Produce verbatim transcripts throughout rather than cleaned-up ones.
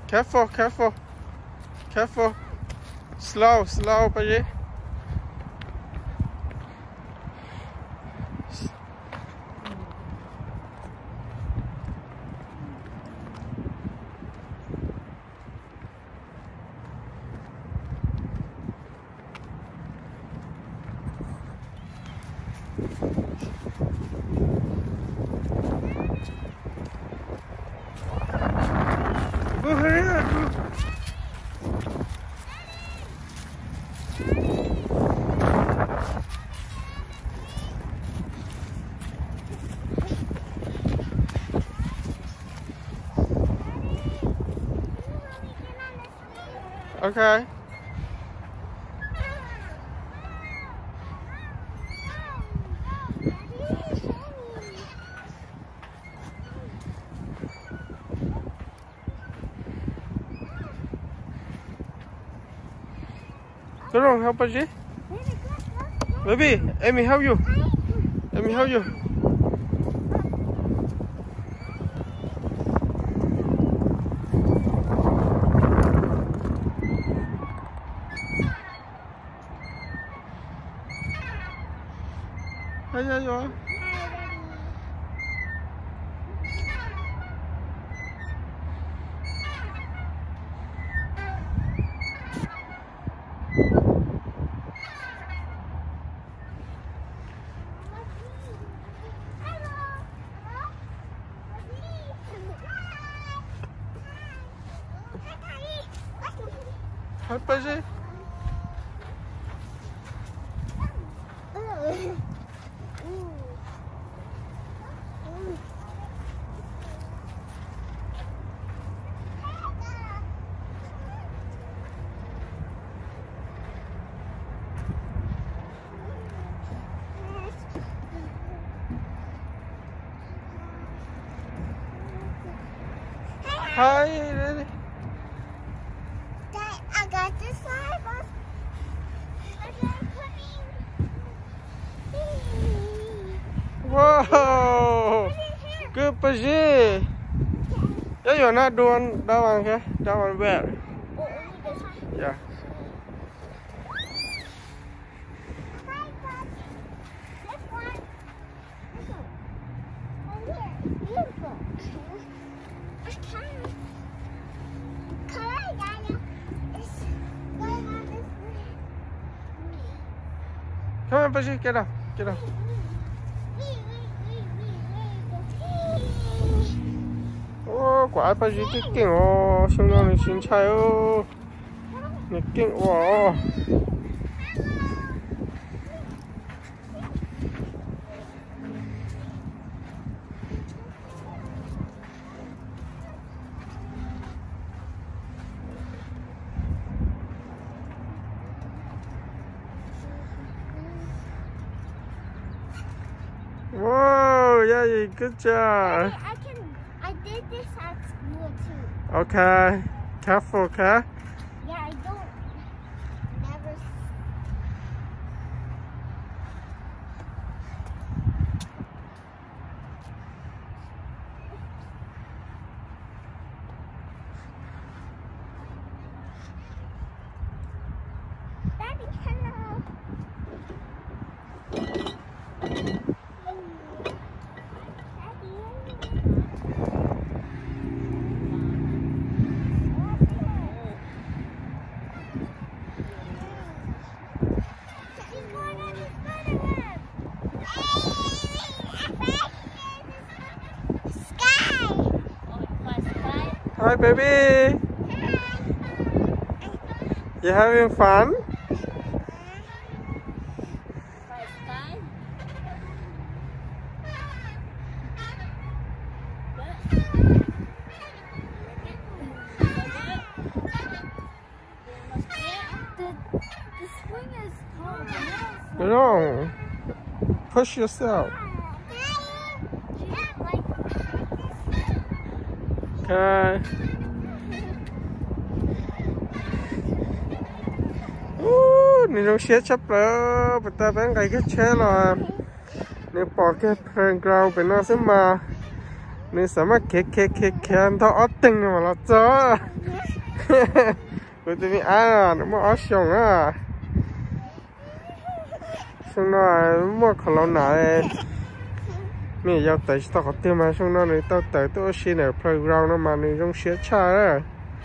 Careful, careful, careful. Slow, slow, baby. Go ahead. Okay. Go on, help us, G. Baby, Amy, help you. Amy, help you. Hey, there you are. Hi, Pudgy. Hi, Lily. Dad, I got this slide bus. Whoa! Good Pudgy. Yeah, you're not doing that one here. That one where? Oh, only this one? Yeah. Hi, Bud. This one. This one. Oh, here. Beautiful. I can't. Come on, Daniel. It's going on this way. Come on, Pudgy, get up. Get up. Ô, quả Pudgy cái kinh ô, xong rồi mình xin chai ô. Mình kinh ô. Whoa, yeah, good job. I can. I did this at school too. Okay, careful, okay? Yeah, I don't. Never. Daddy, hello. Hi, baby. You having fun? No. Push yourself. Okay. Ooh, ni nông xe chấp lỡ, bắt ta bán cái cái xe là, nếu bỏ cái playground bên nó sẽ mà, nên sao mà khé khé khé khé anh thọ ót tinh mà nó chó của tụi mình à nó mà ót xong á xong nó mua khẩu lâu nãy mình giao tới tao có tiền mà xong nó này tao tới tôi xin ở playground nó mà này trong xe cha đó.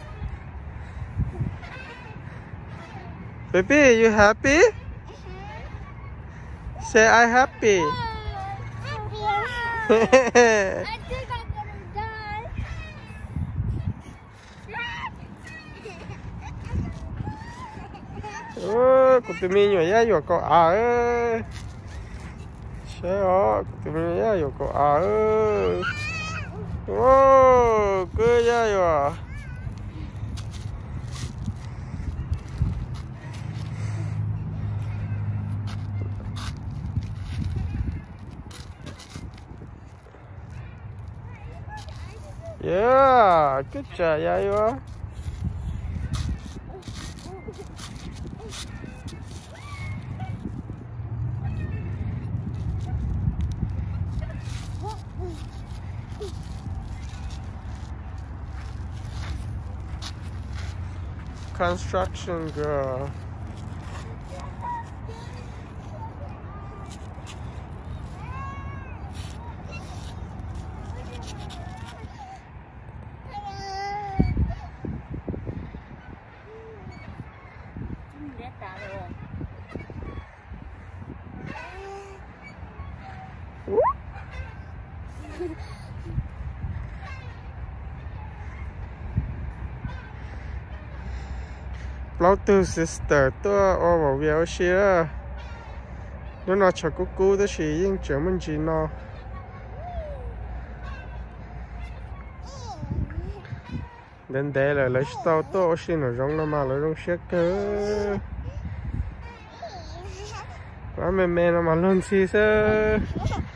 Baby, you happy? Say I happy. I think I'm gonna die. Ơ, của tụi mình nhỏ ya nhỏ cậu à ơi. Xe ó, tụi mình ya nhỏ cậu à ơi. Ô, cứ ya nhỏ. Yeah, good job, yeah, you are. Construction girl. Lâu từ sister tôi ở vào việc gì đó nó nói cho cô cô đó chỉ những chuyện mình chỉ nó đến đây là lấy tao tôi xin ở trong nó mà lấy trong xe cơ quá mềm mềm nó mà luôn xí xơ